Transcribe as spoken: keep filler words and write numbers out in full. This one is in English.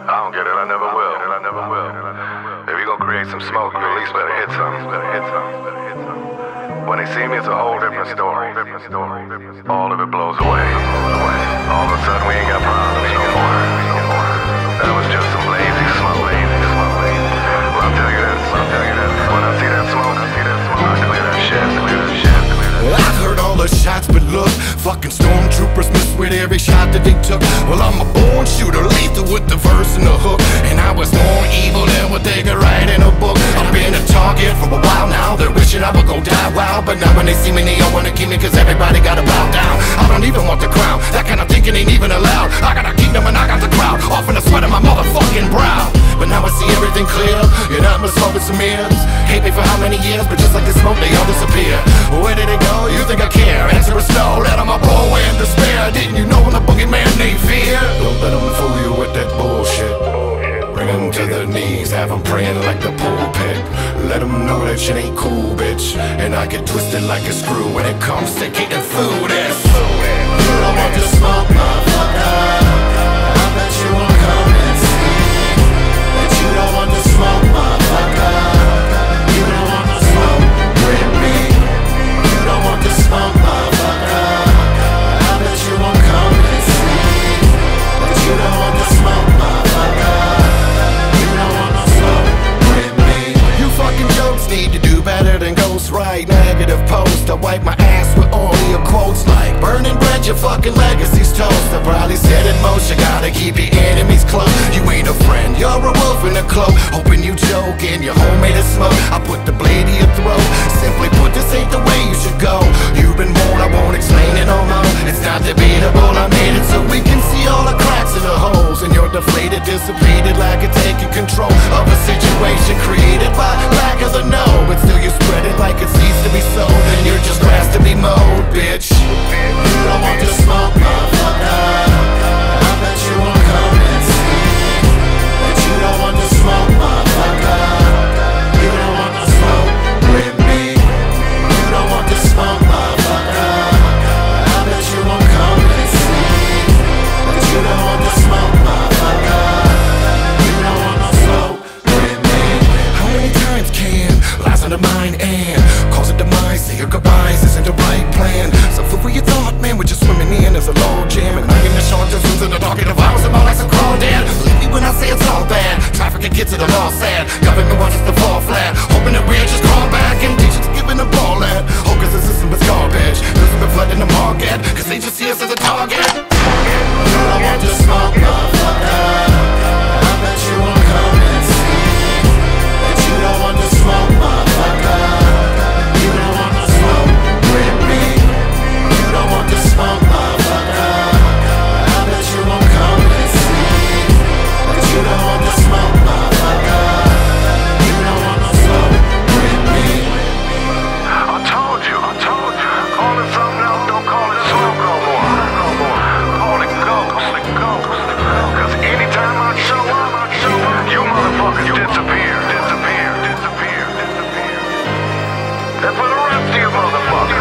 I don't get it, I never will. I never will. If you gonna create some smoke, you at least better hit something. Better hit something. Better hit something. When they see me, it's a whole different story. All of it blows away. All of a sudden, we ain't got problems no more. That was just some lazy smoke. Lazy smoke. Well, I'll tell you this. I'll tell you this. When I see that smoke, I see that smoke. I clear that shit. Clear that shit. Well, I've heard all the shots, but look, fucking stormtroopers miss with every shot that they took. Well, I'm a born shooter, lethal with the verse and the hook, and I was more evil than what they could write in a book. I've been a target for a while now. They're wishing I would go die wild, but now when they see me, they all wanna keep me, cause everybody gotta bow down. I don't even want the crown, that kind of thinking ain't even allowed. I got a kingdom and I got the crowd, off in the sweat of my motherfucking brow. But now I see everything clear, you're not smoking some mirrors. Hate me for how many years, but just like the smoke, they all disappear. Where did it go? You think I care? Answer is no, that I'm a boy in despair. Didn't you know when the boogeyman named fear? Don't let them fool you with that bullshit. Bring them to their knees, have them praying like the pulpit. Let them know that shit ain't cool, bitch. And I get twisted like a screw when it comes to getting food. It's you don't want to smoke, motherfucker. I bet you won't come and see that you don't want to smoke, motherfucker. You don't want to smoke with me. You don't want to smoke, motherfucker. I bet you won't come and see that you don't want to smoke, motherfucker. You don't want to smoke with me. You fucking jokes need to do better than ghost right. Negative post, I wipe my ass with all your quotes like burning bread, your fucking legacy's toast. I probably said it most, you gotta keep your enemies close. You ain't a friend, you're a wolf in a cloak. Hoping you joke and your homemade a smoke. I put the blade to your throat. Simply put, this ain't the way you should go. You've been warned, I won't explain it no more. It's not debatable, I made it so we can see all the cracks and the holes. And you're deflated, dissipated, like it's taking control of a situation created by lack of the know. But still you spread it like it needs to be sold, and you're just grass to be mowed, bitch. You don't want to smoke, motherfucker. I bet you won't come and see that you don't want to smoke, motherfucker. You don't want to smoke with me. You don't want to smoke, motherfucker. I bet you won't come and see that you don't want to smoke, motherfucker. You don't want to smoke with me. How many times can lies on the mind and cause a demise? Say your goodbyes isn't the right plan. So food for your thought, man, we're just swimming in as a log jam. And I'm in the short distance in the dark and the violence about like some crawdad. Believe me when I say it's all bad. Trafficking kids to the law sad. Government wants us to fall flat. Hoping that we're just crawl back and teachers giving a ball at. Oh, cause the system is garbage. Cause we've been flooding the market. Cause they just see us as a target. You don't want to smoke, motherfucker. I bet you won't come and see that you don't want to smoke, motherfucker. You don't want to smoke with me. You don't want to smoke, motherfucker. I bet you won't come and see that you don't want to smoke, motherfucker. You don't want to smoke with me. I told you, I told you. Call it something else, don't call it smoke no more. Call it ghost. Cause anytime I show up, you motherfuckers disappear, disappear, disappear, disappear. And for the rest of you motherfuckers,